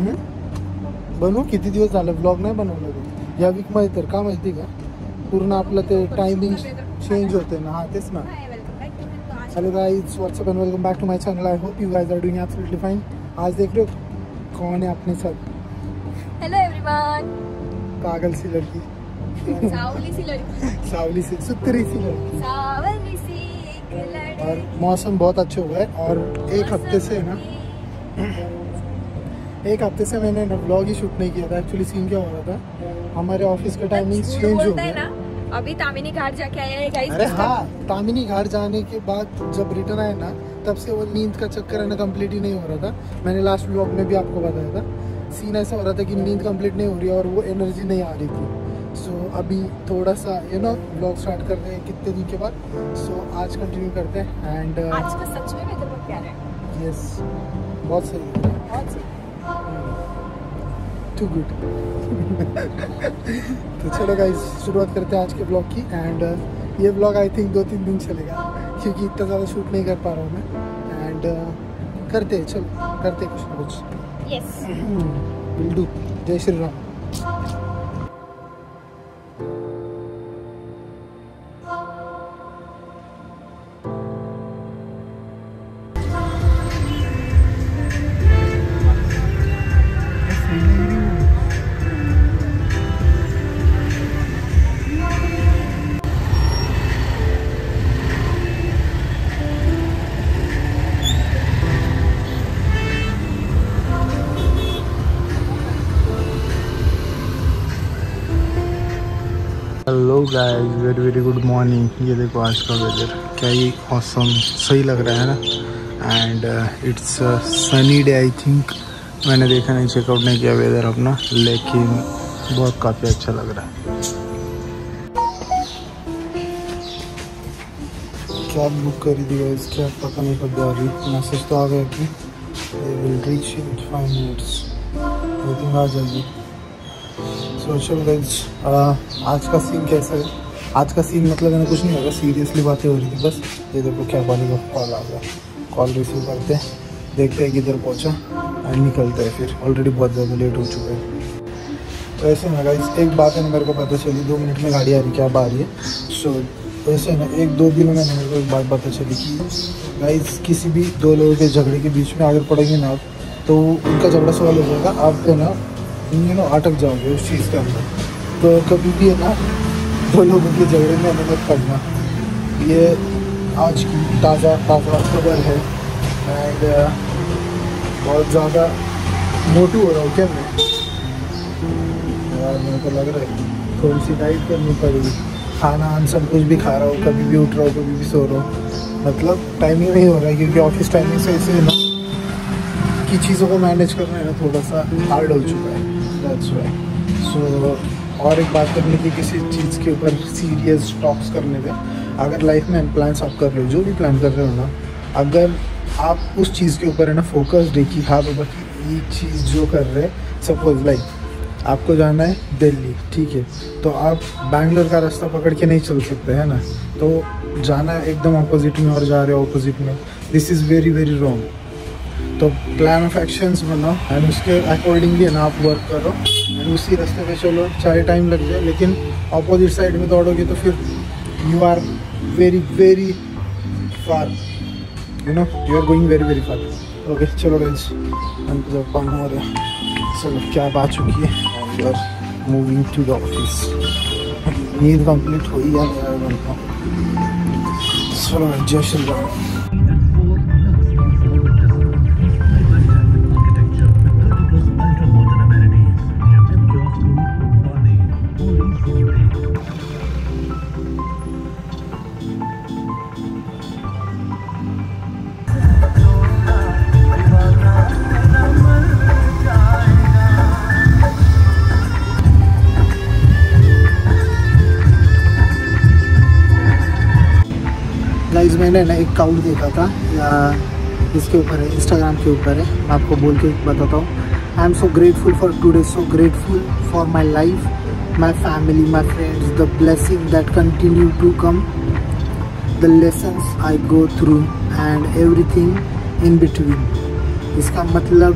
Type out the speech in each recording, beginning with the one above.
बनवू. किती दिवस झालं ब्लॉग नाही बनवलं. या वीक मध्ये तर का माहिती का पूर्ण आपलं ते टायमिंग चेंज होते ना. हाँ तेच ना. Hello guys, what's up and welcome back to my channel. I hope you guys are doing absolutely fine. आज देख रहे हो कौन है अपने साथ. Hello everyone. पागल सी लड़की, सावली सी लड़की, सावली सी सुतरी सी लड़की. सावली सी एक लड़की. और मौसम बहुत अच्छा हुआ है. और एक हफ्ते से मैंने ब्लॉग ही शूट नहीं किया था. एक्चुअली सीन क्या हो रहा था, हमारे ऑफिस का टाइमिंग चेंज हो गया. अभी तामिनी घाट जाके आए हैं गाइस. अरे हाँ, तामिनी घाट जाने के बाद जब रिटर्न आए ना, तब से वो नींद का चक्कर है ना कंप्लीट ही नहीं हो रहा था. मैंने लास्ट व्लॉग में भी आपको बताया था. सीन ऐसा हो रहा था कि नींद कंप्लीट नहीं हो रही है और वो एनर्जी नहीं आ रही थी. सो अभी थोड़ा सा व्लॉग स्टार्ट कर रहे हैं कितने दिन के बाद. सो आज कंटिन्यू करते हैं. एंड आज का सच में वेदर बहुत प्यारा है. यस, बहुत सही, बहुत सही. Too good. तो चलो गाइस, शुरुआत करते हैं आज के ब्लॉग की. एंड ये ब्लॉग आई थिंक 2-3 दिन चलेगा क्योंकि इतना ज़्यादा शूट नहीं कर पा रहा हूँ मैं. एंड करते हैं, चलो करते हैं कुछ ना कुछ. Yes, will do. जय Shri Ram. Hello guys, very very good morning. ये देखो आज का वेदर क्या ही ऑसम, सही लग रहा है ना. And it's sunny day I think. मैंने देखा नहीं, चेकआउट नहीं किया वेदर अपना, लेकिन बहुत काफ़ी अच्छा लग रहा है. कैब बुक करी थी गाइस, क्या पता नहीं कब जा रही. मैसेज तो आ गया कि will reach in 5 minutes. I think आ जाएगी. सोशल गाइज, आज का सीन कैसा है. आज का सीन मतलब है कुछ नहीं होगा, सीरियसली बातें हो रही थी बस. ये देखो क्या वाली का कॉल आ गया. कॉल रिसीव करते हैं, देखते हैं किधर पहुंचा एंड निकलते हैं. फिर ऑलरेडी बहुत ज़्यादा लेट हो चुका है. तो ऐसे ना गाइज, एक बात है ना मेरे को पता चली. 2 मिनट में गाड़ी आ रही, क्या आ रही है. सो वैसे ना 1-2 दिनों में मेरे को एक बात पता चली कि गाइज किसी भी 2 लोगों के झगड़े के बीच में अगर पड़ेंगे ना तो उनका झगड़ा सॉल्व हो जाएगा. आप है ना अटक जाओगे उस चीज़ के अंदर. तो कभी भी है ना 2 लोगों के झगड़े में मदद करना. ये आज की ताज़ा खबर है. एंड बहुत ज़्यादा मोटू हो रहा हूँ क्या मैं यार. मेरे को लग रहा है थोड़ी सी डाइट करनी पड़ेगी. खाना सब कुछ भी खा रहा हूँ, कभी भी उठ रहा हूँ, कभी भी सो रहा हूँ. मतलब टाइमिंग नहीं हो रहा है क्योंकि ऑफिस टाइमिंग से ऐसे ना की चीज़ों को मैनेज करना है ना थोड़ा सा हार्ड हो चुका है. That's why. सो और एक बात करनी थी किसी चीज़ के ऊपर सीरियस टॉक्स करने थे. अगर लाइफ में प्लान्स आप कर रहे हो, जो भी प्लान कर रहे हो ना, अगर आप उस चीज़ के ऊपर है ना फोकस्ड है कि हाँ बाबा कि ये चीज़ जो कर रहे हैं, सपोज लाइक आपको जाना है दिल्ली, ठीक है, तो आप बैंगलोर का रास्ता पकड़ के नहीं चल सकते है ना. तो जाना है एकदम अपोजिट में और जा रहे हो अपोजिट में. This is very very wrong. तो प्लान ऑफ एक्शंस बनाओ एंड उसके अकॉर्डिंगली ना आप वर्क करो एंड उसी रास्ते पे चलो. चाहे टाइम लग जाए, लेकिन अपोजिट साइड में दौड़ोगे तो फिर you are very very far. You are going very very far. Okay चलो गाइस, जब काम हो रहा है. चलो कैब आ चुकी है and you are moving to the office. नींद कंप्लीट हुई है मेरा. चलो जय श्री राम. गाइस, मैंने ना एक काउट देखा था, इसके ऊपर है, इंस्टाग्राम के ऊपर है. मैं आपको बोल के बताता हूँ. I am so grateful for today, so grateful for my life, my family, my friends, the blessing that continue to come, the lessons I go through and everything in between. इसका मतलब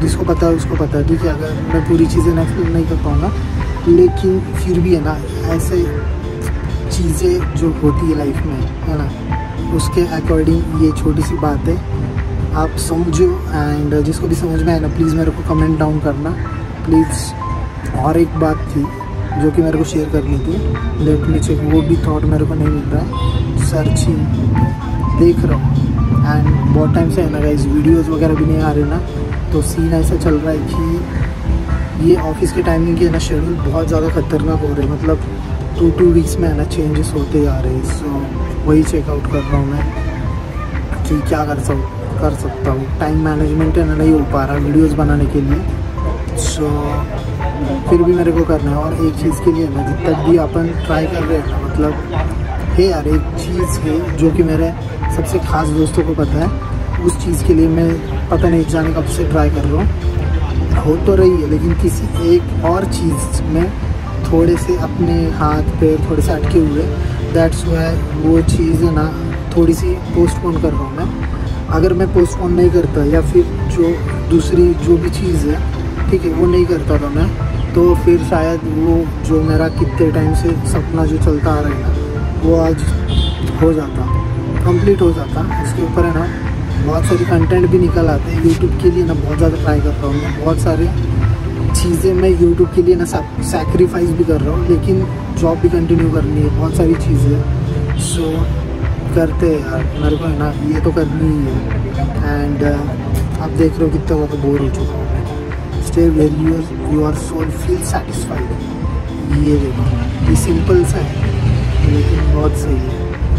जिसको पता है उसको पता है, ठीक है। अगर मैं पूरी चीज़ें एक्सप्लेन नहीं कर पाऊँगा, लेकिन फिर भी है ना, ऐसे चीज़ें जो होती है लाइफ में, है ना, उसके अकॉर्डिंग ये छोटी सी बात है, आप समझो। एंड जिसको भी समझ में आए ना, प्लीज़ मेरे को कमेंट डाउन करना प्लीज़। और एक बात थी जो कि मेरे को शेयर करनी थी, लेट मी चेक, वो भी थॉट मेरे को नहीं मिल रहा है, सर्चिंग देख रहा हूँ। एंड बहुत टाइम से है ना गाइस, वीडियोस वगैरह भी नहीं आ रहे ना, तो सीन ऐसा चल रहा है कि ये ऑफिस के टाइमिंग के है ना शेड्यूल बहुत ज़्यादा खतरनाक हो रहे हैं, मतलब 2 वीक्स में है ना चेंजेस होते जा रहे हैं। सो वही चेकआउट कर रहा हूँ मैं कि क्या कर सकता हूँ। टाइम मैनेजमेंट है ना नहीं हो पा रहा वीडियोस बनाने के लिए, सो फिर भी मेरे को करना है। और एक चीज़ के लिए ना, जब तक भी अपन ट्राई कर रहे हैं ना, मतलब है यार, एक चीज़ है जो कि मेरे सबसे ख़ास दोस्तों को पता है, उस चीज़ के लिए मैं पता नहीं जाने कब से ट्राई कर रहा हूँ, हो तो रही है, लेकिन किसी एक और चीज़ में थोड़े से अपने हाथ पैर थोड़े से अटके हुए, दैट्स वाई वो चीज़ है ना थोड़ी सी पोस्टपोन कर रहा हूँ मैं। अगर मैं पोस्टपोन नहीं करता या फिर जो दूसरी जो भी चीज़ है, ठीक है, वो नहीं करता था मैं, तो फिर शायद वो जो मेरा कितने टाइम से सपना जो चलता आ रहा है ना, वो आज हो जाता, कंप्लीट हो जाता। उसके ऊपर है ना बहुत सारी कंटेंट भी निकल आते हैं यूट्यूब के लिए ना, बहुत ज़्यादा ट्राई कर रहा हूँ मैं, बहुत सारे चीज़ें मैं यूट्यूब के लिए ना सैक्रिफाइस भी कर रहा हूँ, लेकिन जॉब भी कंटिन्यू करनी है, बहुत सारी चीज़ें। सो करते हैं यार, मेरे को है ना ये तो करनी ही है। एंड आप देख रहे हो कितना ज़्यादा बोर हो चुका हूँ मैं। Stay where your soul feel satisfied, ये देखो, ये सिंपल सा है लेकिन बहुत सही है।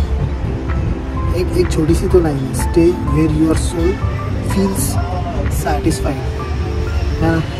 एक छोटी सी तो लाइन है, stay where your soul feels satisfied, है ना।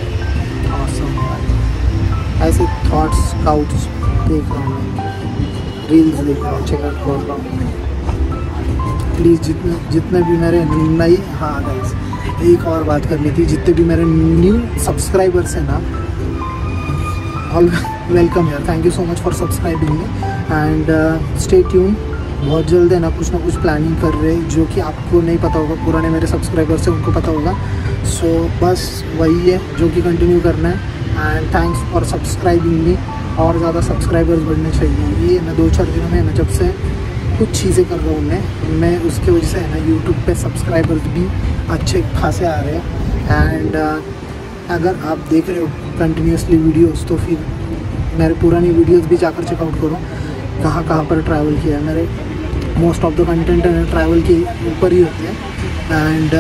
ऐसे थॉट्स स्काउट्स देख रहा हूँ मैं, रील्स देख रहा हूँ, चेकआउट कर रहा हूँ। प्लीज़ जितने भी मेरे नई, हाँ गाइस एक और बात करनी थी, जितने भी मेरे न्यू सब्सक्राइबर्स हैं ना, ऑल वेलकम यार, thank you so much for subscribing me. And stay tune, बहुत जल्द है ना कुछ प्लानिंग कर रहे हैं जो कि आपको नहीं पता होगा, पुराने मेरे सब्सक्राइबर्स हैं उनको पता होगा। सो बस वही है जो कि कंटिन्यू करना है। And thanks for subscribing me, और ज़्यादा सब्सक्राइबर्स बढ़ने चाहिए। ये ना 2-4 दिनों में ना जब से कुछ चीज़ें कर रहा हूँ मैं उसके वजह से है ना यूट्यूब पे सब्सक्राइबर्स भी अच्छे खासे आ रहे हैं। एंड अगर आप देख रहे हो कंटिन्यूसली वीडियोस, तो फिर मेरे पुरानी वीडियोस भी जाकर चेकआउट करो, कहाँ पर ट्रैवल किया है। मेरे मोस्ट ऑफ द कंटेंट है ट्रैवल के ऊपर ही होते हैं। एंड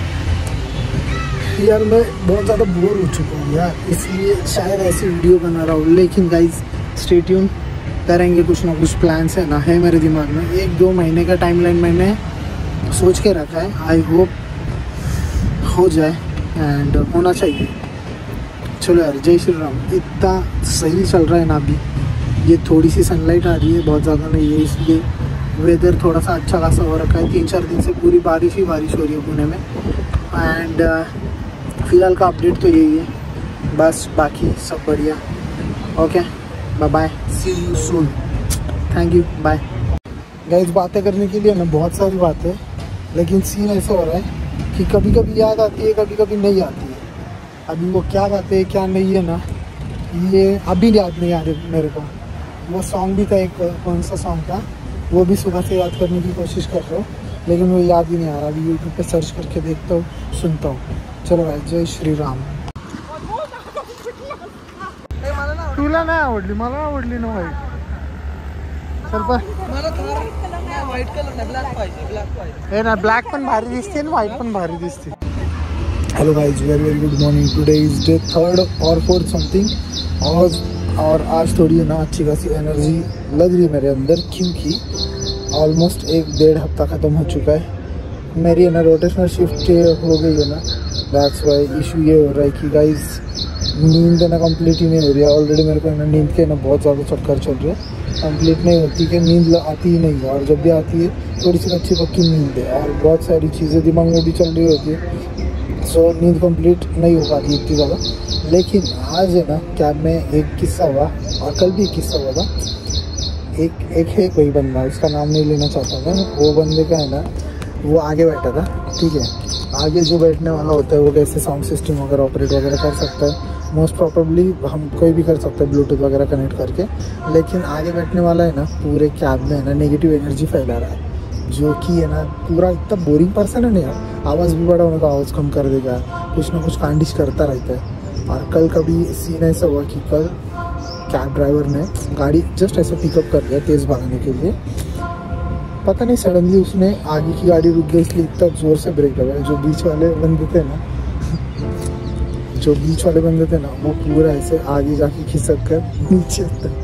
यार मैं बहुत ज़्यादा बोर हो चुका हूँ यार, इसलिए शायद ऐसी वीडियो बना रहा हूँ। लेकिन गाइज स्टे ट्यून, करेंगे कुछ ना कुछ प्लान्स है ना, है मेरे दिमाग में। 1-2 महीने का टाइमलाइन मैंने सोच के रखा है, आई होप हो जाए एंड होना चाहिए। चलो यार, जय श्री राम। इतना सही चल रहा है ना अभी, ये थोड़ी सी सनलाइट आ रही है, बहुत ज़्यादा नहीं है, इसलिए वेदर थोड़ा सा अच्छा खासा हो रखा है। 3-4 दिन से पूरी बारिश ही बारिश हो रही है पुणे में। एंड फ़िलहाल का अपडेट तो यही है, बस बाकी सब बढ़िया। Okay, bye bye, see you soon, thank you, bye. Guys बातें करने के लिए ना बहुत सारी बातें, लेकिन सीन ऐसा हो रहा है कि कभी कभी याद आती है, कभी कभी नहीं आती है। अभी वो क्या बातें हैं क्या नहीं है ना, ये अभी याद नहीं आ रही मेरे को। वो सॉन्ग भी था एक, कौन सा सॉन्ग था, वो भी सुबह से याद करने की कोशिश कर रहा हूँ, लेकिन वो याद ही नहीं आ रहा। अभी यूट्यूब पे सर्च करके देखता हूँ, सुनता हूँ। चलो भाई, जय श्री राम। तुला नाही आवडली, मला आवडली ना व्हाईट। ಸ್ವಲ್ಪ व्हाईट कलर नाही, ब्लॅक पाहिजे। हे ना, ब्लॅक पण भारी दिसते आणि व्हाईट पण भारी दिसते। Hello guys, very good morning. Today is day 3rd और 4th समथिंग। और आज थोड़ी ना अच्छी खासी एनर्जी लग रही है मेरे अंदर, क्योंकि ऑलमोस्ट 1-1.5 हफ्ता ख़त्म हो चुका है। मेरी है ना रोटेशनल शिफ्ट हो गई है ना, दैट्स वाई इशू ये हो रहा है कि गाइस नींद ना कंप्लीट ही नहीं हो रही है। ऑलरेडी मेरे को ना नींद के ना बहुत ज़्यादा चक्कर चल रहे हैं, कंप्लीट नहीं होती कि नींद आती ही नहीं है। और जब भी आती है थोड़ी सी अच्छी पक्की नींद है, और बहुत सारी चीज़ें दिमाग में भी चल रही होती है, सो नींद कंप्लीट नहीं हो पाती इतनी ज़्यादा। लेकिन आज है ना कैब में एक किस्सा हुआ, और कल भी एक किस्सा हुआ था। एक है कोई बंदा, उसका नाम नहीं लेना चाहता मैं, वो बंदे का है ना, वो आगे बैठा था ठीक है। आगे जो बैठने वाला होता है वो कैसे साउंड सिस्टम वगैरह ऑपरेट वगैरह कर सकता है, मोस्ट प्रॉबेबली हम कोई भी कर सकता है ब्लूटूथ वगैरह कनेक्ट करके। लेकिन आगे बैठने वाला है ना पूरे कैब में है ना नेगेटिव एनर्जी फैला रहा है, जो कि है ना पूरा इतना बोरिंग पर्सन है ना यार। आवाज़ भी बड़ा होने का आवाज़ कम कर देगा, कुछ ना कुछ कांडिश करता रहता है। और कल कभी सीन ऐसा हुआ कि कल कैब ड्राइवर ने गाड़ी जस्ट ऐसे पिकअप कर लिया तेज़ भागने के लिए, पता नहीं सडनली उसने आगे की गाड़ी रुक गई, इसलिए इतना ज़ोर से ब्रेक लगाया। जो बीच वाले बंदे थे ना वो पूरा ऐसे आगे जाके खिसक कर नीचे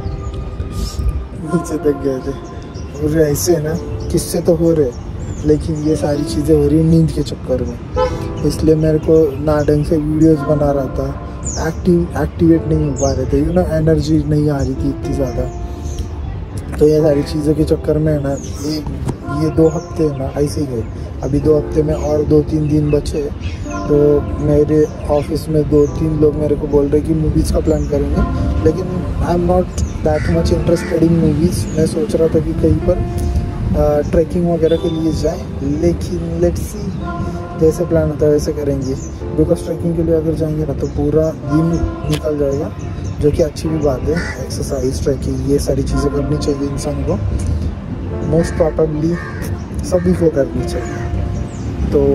तक गए थे। और ऐसे ना किससे तो हो रहे, लेकिन ये सारी चीज़ें हो रही नींद के चक्कर में। इसलिए मेरे को ना ढंग से वीडियोस बना रहा था, एक्टिवेट नहीं हो पा रहे थे, एनर्जी नहीं आ रही थी इतनी ज़्यादा। तो ये सारी चीज़ों के चक्कर में है ना ये 2 हफ्ते ना ऐसे ही गए। अभी 2 हफ्ते में और 2-3 दिन बचे, तो मेरे ऑफिस में 2-3 लोग मेरे को बोल रहे कि मूवीज़ का प्लान करेंगे, लेकिन I am not that much interested in movies. मैं सोच रहा था कि कहीं पर ट्रैकिंग वगैरह के लिए जाए, लेकिन लेट्स सी जैसे प्लान होता है वैसे करेंगे। बिकॉज ट्रैकिंग के लिए अगर जाएंगे ना तो पूरा दिन निकल जाएगा, जो कि अच्छी भी बात है। एक्सरसाइज, ट्रैकिंग, ये सारी चीज़ें करनी चाहिए इंसान को, मोस्ट प्रॉबेबली सभी को करनी चाहिए। तो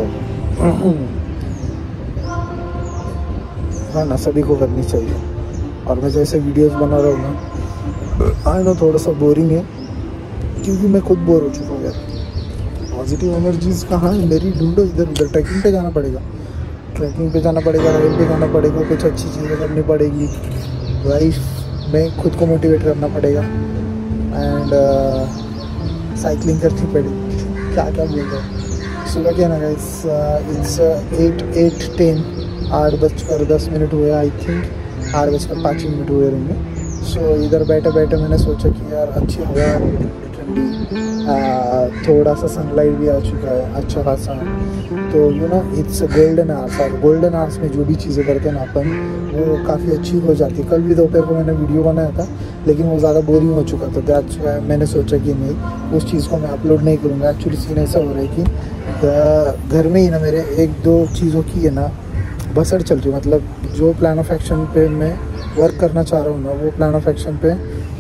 हाँ ना, सभी को करनी चाहिए। और मैं जैसे वीडियोस बना रहा हूँ ना, आई नो थोड़ा सा बोरिंग है, क्योंकि मैं खुद बोर हो चुका हूँ यार। पॉजिटिव एनर्जीज कहाँ है मेरी, ढूंढो इधर उधर। ट्रैकिंग पे जाना पड़ेगा, राइड पे जाना पड़ेगा, कुछ अच्छी चीज़ें करनी पड़ेगी, लाइफ में खुद को मोटिवेट करना पड़ेगा, एंड साइकिलिंग करनी पड़ेगी। क्या बोल रहे हैं, सुबह क्या ना गाइस, इट्स 8:10, 8:10 हुए, आई थिंक 8:05 हुए रहेंगे। सो इधर बैठे बैठे मैंने सोचा कि यार अच्छी हवा, ठंडी, थोड़ा सा सनलाइट भी आ चुका है अच्छा खासा। तो इट्स गोल्डन आवर्स। और गोल्डन आवर्स में जो भी चीज़ें करते हैं ना अपन, वो काफ़ी अच्छी हो जाती है। कल भी दोपहर को मैंने वीडियो बनाया था, लेकिन वो ज़्यादा बोरिंग हो चुका था। दैट्स व्हाई मैंने सोचा कि नहीं, उस चीज़ को मैं अपलोड नहीं करूँगा। एक्चुअली सीन ऐसा हो रहा है कि घर में ही ना मेरे 1-2 चीज़ों की है ना बसड़ चल रही है। मतलब जो प्लान ऑफ एक्शन पे मैं वर्क करना चाह रहा हूँ ना, वो प्लान ऑफ एक्शन पे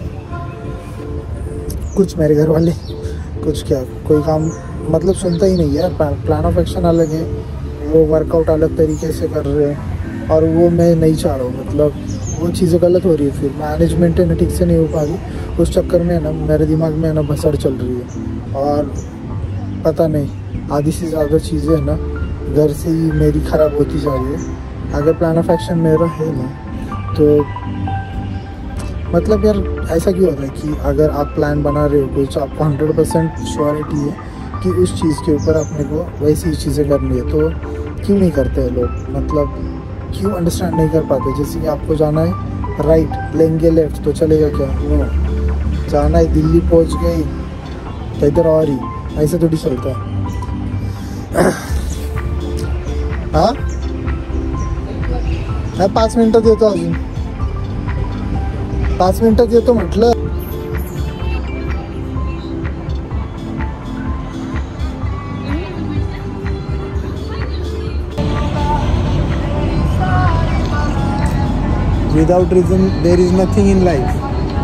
कुछ मेरे घर वाले कुछ क्या कोई काम मतलब सुनता ही नहीं है। प्लान ऑफ एक्शन अलग है, वो वर्कआउट अलग तरीके से कर रहे हैं, और वो मैं नहीं चाह रहा हूँ। मतलब वो चीज़ें गलत हो रही है, फिर मैनेजमेंट है ना ठीक से नहीं हो पा रही। उस चक्कर में है ना मेरे दिमाग में है ना भसड़ चल रही है, और पता नहीं आधी से ज़्यादा चीज़ें है ना घर से ही मेरी ख़राब होती जा रही है। अगर प्लान ऑफ एक्शन मेरा है ना, तो मतलब यार ऐसा क्यों होता है कि अगर आप प्लान बना रहे हो कुछ, आपको 100% श्योरिटी है कि उस चीज़ के ऊपर अपने को वैसी चीज़ें करनी है, तो क्यों नहीं करते हैं लोग? मतलब क्यों अंडरस्टैंड नहीं कर पाते? जैसे कि आपको जाना है राइट, लेंगे लेफ्ट तो चलेगा क्या? नो, जाना है दिल्ली पहुंच गई तो इधर और ही, ऐसे थोड़ी चलता है। हाँ 5 मिनटं देतो, अजून 5 मिनटं देतो म्हटलं। Without reason there is nothing in life.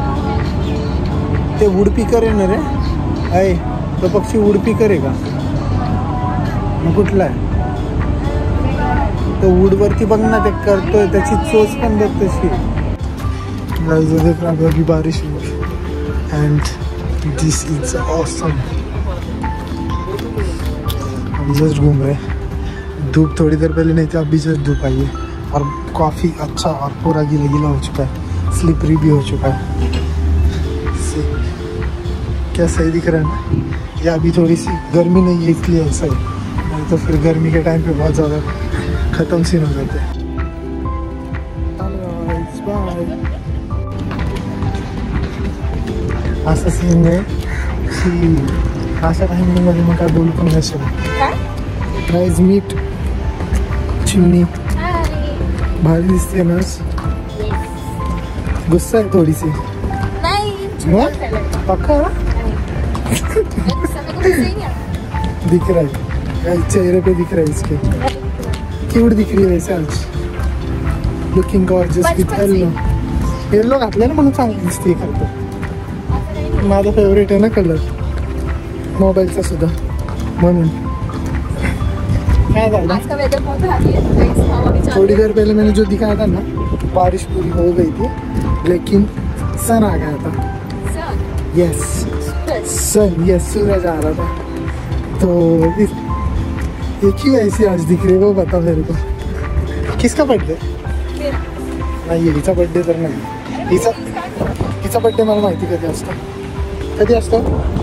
ते वुडपीकर आहे ना रे, आहे तो पक्षी वुडपीकर आहे का? मग कुठला आहे तो? वुडवरती बघ ना, ते करतोय, त्याची चोच पण बघ तशी। अभी बारिश हुई एंड दिस इज ऑसम। अभी जस्ट घूम रहे, धूप थोड़ी देर पहले नहीं थी, अभी जस्ट धूप आई है, और काफ़ी अच्छा और पूरा गीला गीला हो चुका है, स्लिपरी भी हो चुका है। क्या सही दिख रहा है ना? या अभी थोड़ी सी गर्मी नहीं है इसलिए ऐसा है, नहीं तो फिर गर्मी के टाइम पे बहुत ज़्यादा ख़त्म सीन हो जाते हैं। असं सीन आहे की अशा टायमिंगमध्ये मग काय बोलू पण नसेल। प्राईज मीट चिमणी भारी दिसते ना, गुस्सा आहे थोडी सी। पक्का दिख रहा है चेहरे पे दिख रहा है इसके, क्यूट दिख रही है वैसे आज, looking gorgeous with yellow. Yellow घातलं ना म्हणून चांगली दिसते खरं. माझा फेवरेट आहे ना कलर मोबाईलचा सुद्धा, म्हणून. क्या था आज का वेदर बहुत भारी है गाइस, हवा भी चल थोड़ी देर पहले मैंने जो दिखाया था ना, बारिश पूरी हो गई थी लेकिन सन आ गया था. सन, यस सन, यस सूरज आ रहा था. तो ये क्यों ऐसी आज दिख रही है वो बता मेरे को. किसका बर्थडे? मेरा. नाही हिचा बर्थडे तर नाही. हिचा बर्थडे मला माहिती कधी असतो. कधी असतो?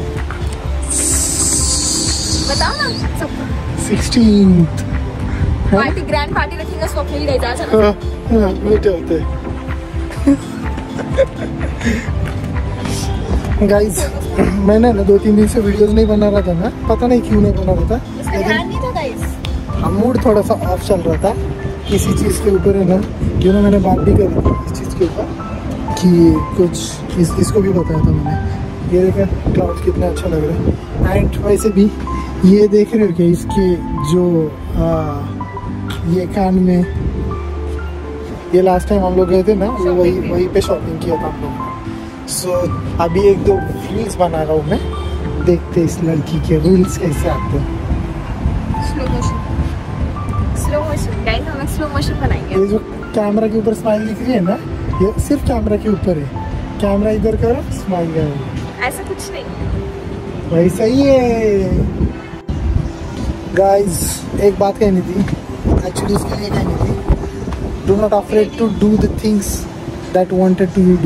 बताओ ना सबको. 16th. पार्टी, ग्रैंड पार्टी रखेंगे स्वप्निल गई जा चलो. मीठे होते गाइस. मैंने ना 2-3 दिन से वीडियोस नहीं बना रहा था ना, पता नहीं क्यों नहीं बना रहा था. इसका ध्यान नहीं था गाइस. मूड थोड़ा सा ऑफ चल रहा था किसी चीज़ के ऊपर है ना. जो ना मैंने बात भी करी थी इस चीज़ के ऊपर कि कुछ इसको भी बताया था मैंने. ये देखा क्लाउड कितना अच्छा लग रहा है. एंड वैसे भी ये देख रहे हो कि इसके जो ये कान में, ये लास्ट टाइम हम लोग गए थे ना, वही पे शॉपिंग किया था हम लोग. सो अभी 1-2 रील्स बना रहा हूँ मैं. देखते इस लड़की के रील्स कैसे आते हैं. Slow motion, slow motion guys, हम स्लो मोशन बनाएंगे. ये जो कैमरा के ऊपर स्माइल दिख रही है ना, ये सिर्फ कैमरा के ऊपर है. कैमरा इधर करो, स्माइल करो. ऐसा कुछ नहीं, वैसा ही है गाइस. एक बात कहनी थी एक्चुअली, इसके लिए कहनी थी, do not afraid to do the things that wanted to you do.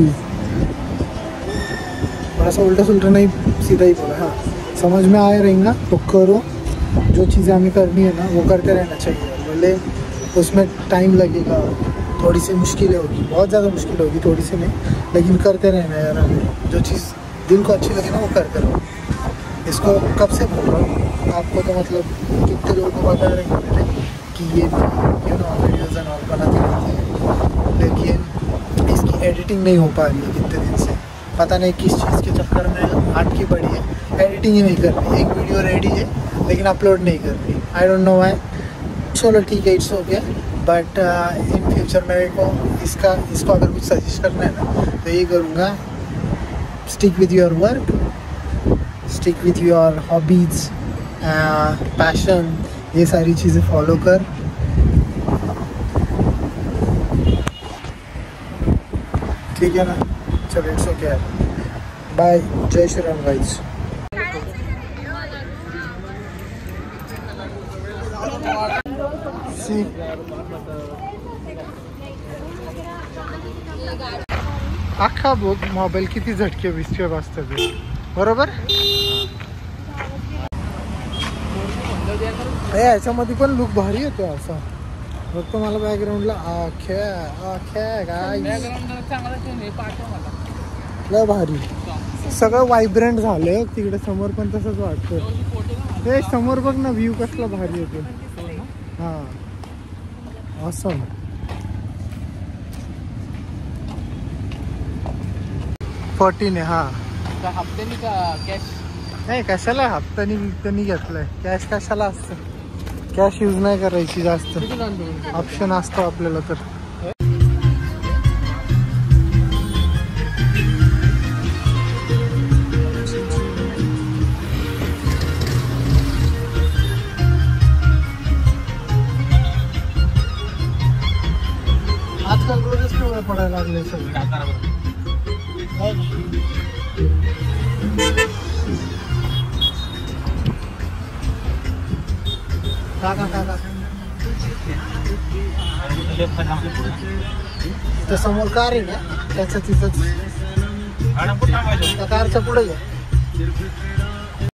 ऐसा उल्टा सुल्टा नहीं, सीधा ही बोला. हाँ, समझ में आया रहेगा तो करो. जो चीज़ें हमें करनी है ना वो करते रहना चाहिए. भले उसमें टाइम लगेगा, थोड़ी सी मुश्किलें होगी, बहुत ज़्यादा मुश्किल होगी, थोड़ी सी नहीं, लेकिन करते रहना यार. हमें जो चीज़ दिल को अच्छी लगे ना वो करते रहो. इसको कब से बोल रहा हूँ आपको, तो मतलब कितने लोगों को बता रहे हैं मेरे कि ये वीडियोज़ एंड ऑल बनाते रहते हैं, लेकिन इसकी एडिटिंग नहीं हो पा रही है कितने दिन से. पता नहीं किस चीज़ के चक्कर में अटकी पड़ी है. एडिटिंग ही नहीं कर रही. एक वीडियो रेडी है लेकिन अपलोड नहीं कर रही. I don't know why. चलो ठीक है, it's okay. But in future मेरे को इसको अगर कुछ सजेस्ट करना है ना तो ये करूँगा, stick with your work, stick with your hobbies, passion, ये सारी चीज़ें फॉलो कर. ठीक है ना. चलो इट्स ओके. बाय. जय श्री राम गाइस. अख्खा बघ मोबाईल किती झटके बिस्के वाजतात बरोबर. याच्यामध्ये पण लुक भारी येतो असा. फक्त मला बॅकग्राऊंडला काय लय भारी. सगळं वायब्रंट झालंय. तिकडे समोर पण तसंच वाटतं. ते समोर बघ ना, व्ह्यू कसला भारी येतो. हां ऑसम. आहे. हां हप्त्यानी का कॅश? नाही कशाला हप्त्यानी बिप्त्यानी घेतलंय. कॅश कशाला असतं. कॅश यूज नाही करायची जास्त. ऑप्शन असतो आपल्याला तर. आजकाल रोजच पिवळे पडायला लागले सगळे. त्या समोर कार आहे ना, त्याच्या तिथंच कारच्या पुढे घ्या.